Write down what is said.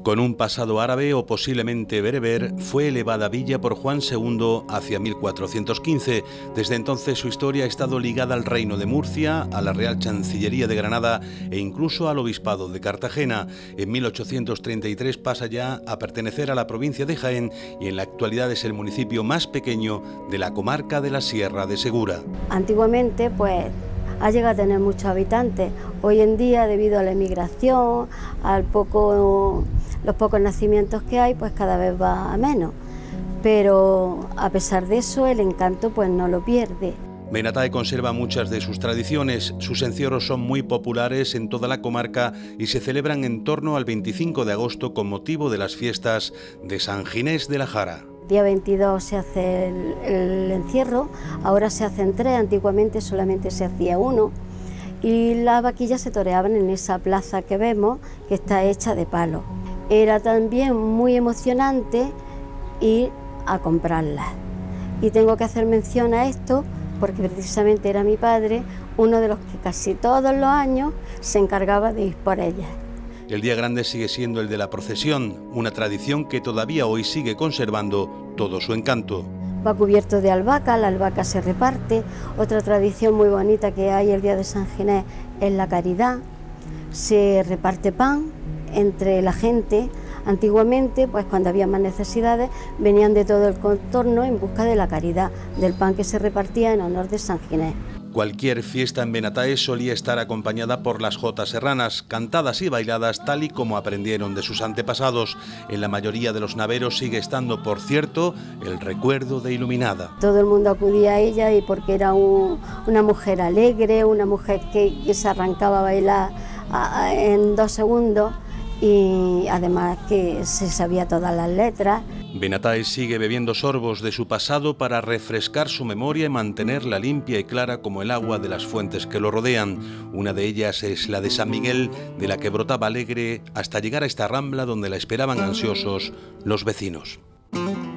Con un pasado árabe o posiblemente bereber, fue elevada villa por Juan II hacia 1415. Desde entonces su historia ha estado ligada al Reino de Murcia, a la Real Chancillería de Granada e incluso al Obispado de Cartagena. En 1833 pasa ya a pertenecer a la provincia de Jaén y en la actualidad es el municipio más pequeño de la comarca de la Sierra de Segura. Antiguamente, ha llegado a tener muchos habitantes. Hoy en día, debido a la emigración, los pocos nacimientos que hay, cada vez va a menos. Pero a pesar de eso, el encanto no lo pierde. Benatae conserva muchas de sus tradiciones. Sus encierros son muy populares en toda la comarca y se celebran en torno al 25 de agosto con motivo de las fiestas de San Ginés de la Jara. Día 22 se hace el encierro, ahora se hacen 3, antiguamente solamente se hacía 1, y las vaquillas se toreaban en esa plaza que vemos, que está hecha de palo. Era también muy emocionante ir a comprarlas. Y tengo que hacer mención a esto porque precisamente era mi padre uno de los que casi todos los años se encargaba de ir por ellas. El día grande sigue siendo el de la procesión, una tradición que todavía hoy sigue conservando todo su encanto. Va cubierto de albahaca, la albahaca se reparte. Otra tradición muy bonita que hay el día de San Ginés es la caridad. Se reparte pan entre la gente. Antiguamente, cuando había más necesidades, venían de todo el contorno en busca de la caridad, del pan que se repartía en honor de San Ginés. Cualquier fiesta en Benatae solía estar acompañada por las jotas serranas, cantadas y bailadas tal y como aprendieron de sus antepasados. En la mayoría de los naveros sigue estando, por cierto, el recuerdo de Iluminada. Todo el mundo acudía a ella y porque era una mujer alegre, una mujer que se arrancaba a bailar en 2 segundos y además que se sabía todas las letras. Benatae sigue bebiendo sorbos de su pasado para refrescar su memoria y mantenerla limpia y clara como el agua de las fuentes que lo rodean. Una de ellas es la de San Miguel, de la que brotaba alegre hasta llegar a esta rambla donde la esperaban ansiosos los vecinos.